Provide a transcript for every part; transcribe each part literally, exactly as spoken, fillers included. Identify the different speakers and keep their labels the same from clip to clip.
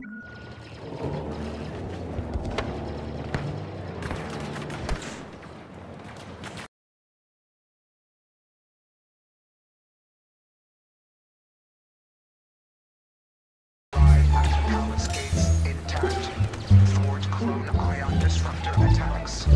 Speaker 1: Palace gates intact. Thwart clone ion disruptor attacks.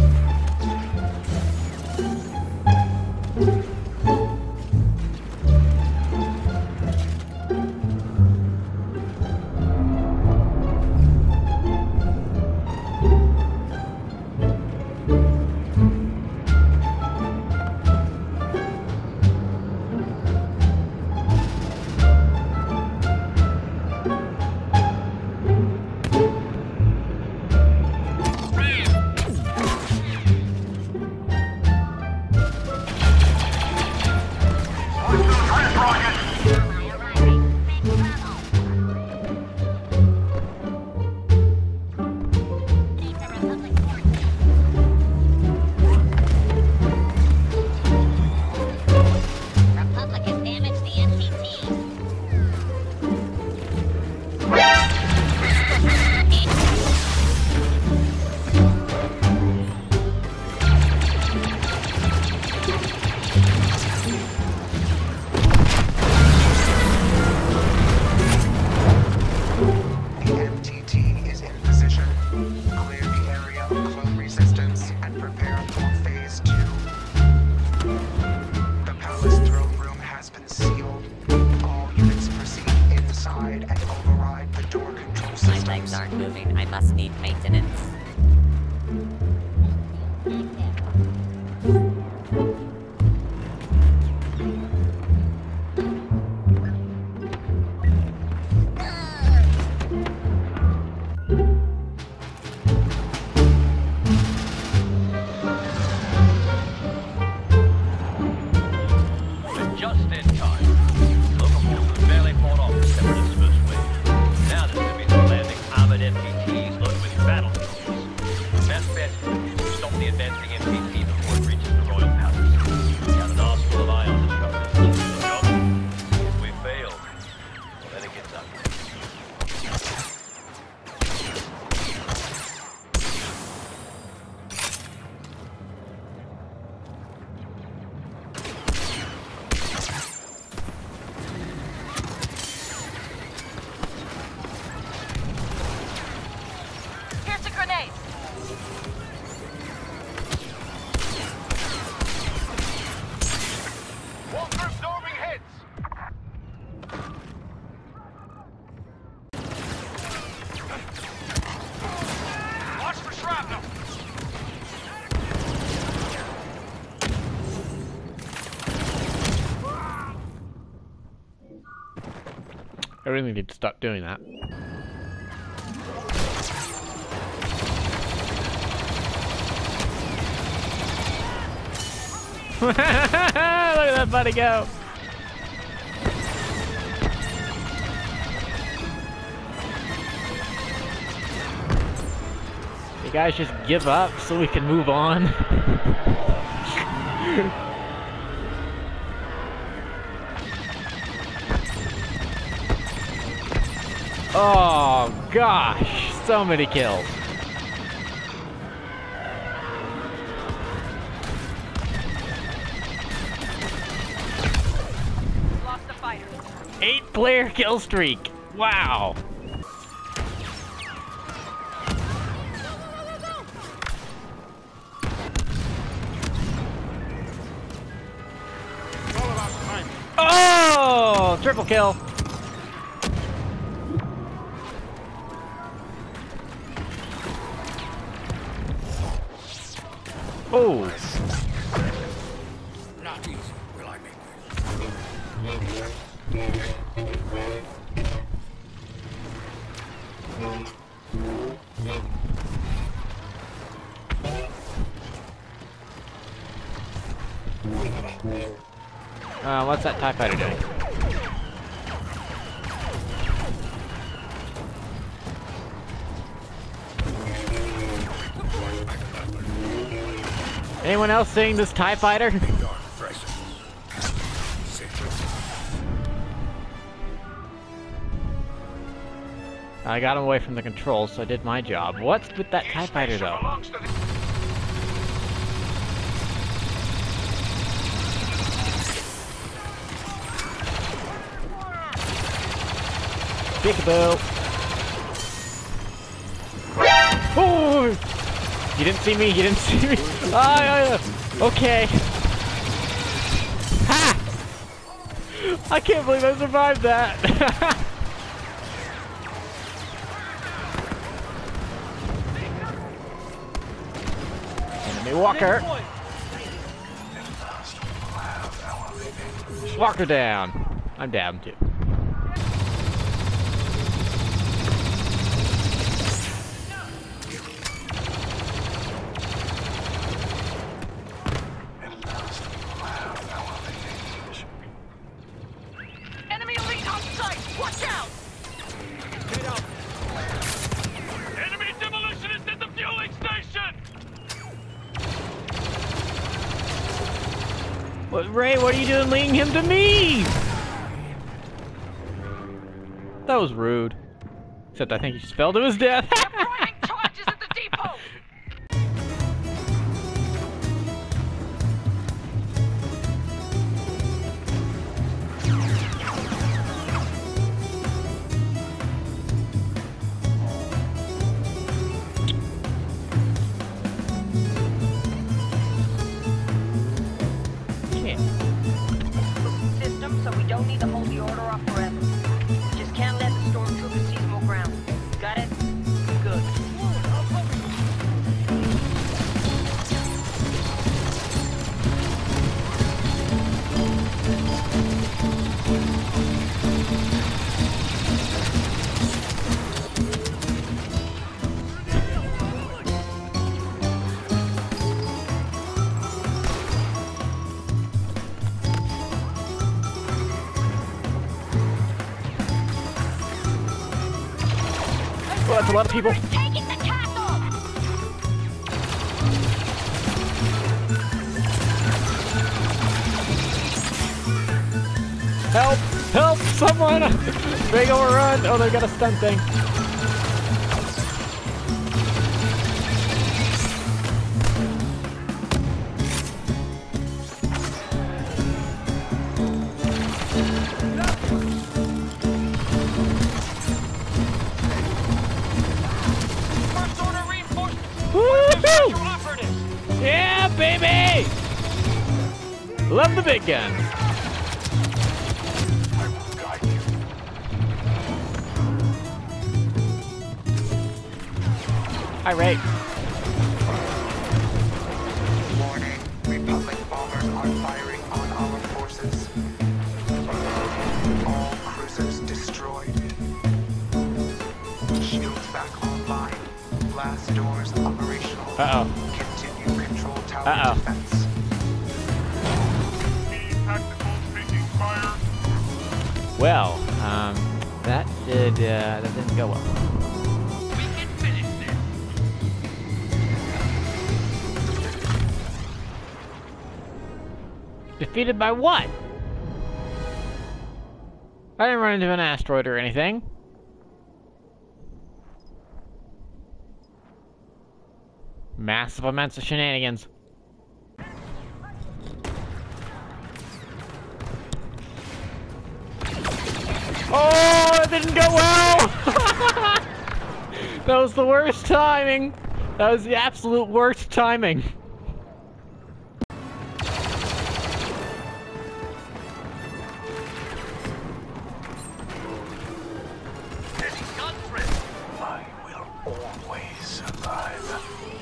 Speaker 2: Aren't moving. I must need maintenance.
Speaker 3: Just in time. Locomotive barely fought off the Separatist first wave. Now there's going to be some landing armored M P Ts loaded with battle tools. Best bet is to stop the advancing M P T before it reaches the Royal Palace. We have an arsenal of ion disruptors. The job? If we fail, well, then it gets ugly.
Speaker 4: I really need to stop doing that. Look at that buddy go! You guys just give up so we can move on. Oh gosh, so many kills.
Speaker 5: Lost the fighter.
Speaker 4: Eight player kill streak. Wow. Oh, triple kill. Oh!
Speaker 1: Not easy, will I make
Speaker 4: Uh, what's that TIE fighter doing? Anyone else seeing this TIE fighter? I got him away from the controls, so I did my job. What's with that TIE fighter, though?
Speaker 1: Belongs to the
Speaker 4: Peekaboo! Oh! You didn't see me, you didn't see me! Ah, yeah, yeah. Okay. Ha! I can't believe I survived that! Enemy walker! Walker down! I'm down too.
Speaker 5: Enemy elite on site! Watch out!
Speaker 3: Enemy demolitionist at the fueling station!
Speaker 4: What, Ray, what are you doing leading him to me? That was rude. Except I think he spelled to his death.
Speaker 5: Priming charges at the depot! System, so we don't need to hold the order off forever. We just can't let the stormtroopers seize more ground. Got it? Good.
Speaker 4: Well, that's a lot of people.
Speaker 5: Taking the castle!
Speaker 4: Help! Help! Someone! Big overrun! Oh, they got a stun thing.
Speaker 3: First order reinforcements!
Speaker 4: Woohoo!
Speaker 3: Operatives!
Speaker 4: Yeah, baby! Love the big guns.
Speaker 1: I will guide you.
Speaker 4: Hi, Ray.
Speaker 1: Warning, Republic bombers are firing on our forces. All cruisers destroyed. Shields back online. Blast doors operational.
Speaker 4: Uh-oh.
Speaker 1: Continue control tower
Speaker 4: Uh-oh.
Speaker 1: defense.
Speaker 4: Well, um, that did, uh, that didn't go well.
Speaker 3: We can finish this!
Speaker 4: Defeated by what? I didn't run into an asteroid or anything. Massive amounts of shenanigans. Oh, it didn't go well! That was the worst timing. That was the absolute worst timing.
Speaker 1: I will always survive.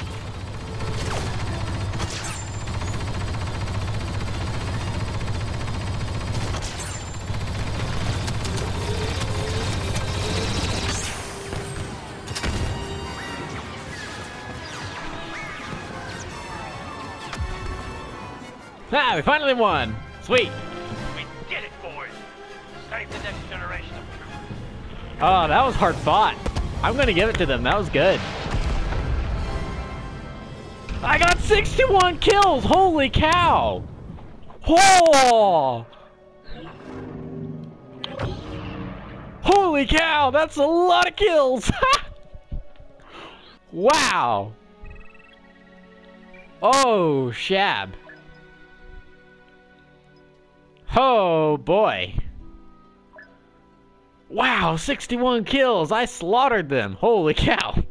Speaker 4: Ah, we finally won! Sweet!
Speaker 3: We did it, boys! Save the next generation of troops.
Speaker 4: Oh, that was hard fought. I'm gonna give it to them. That was good. I got sixty-one kills! Holy cow! Oh! Holy Holy cow, that's a lot of kills! Wow! Oh, Shab. Oh, boy. Wow, sixty-one kills! I slaughtered them! Holy cow!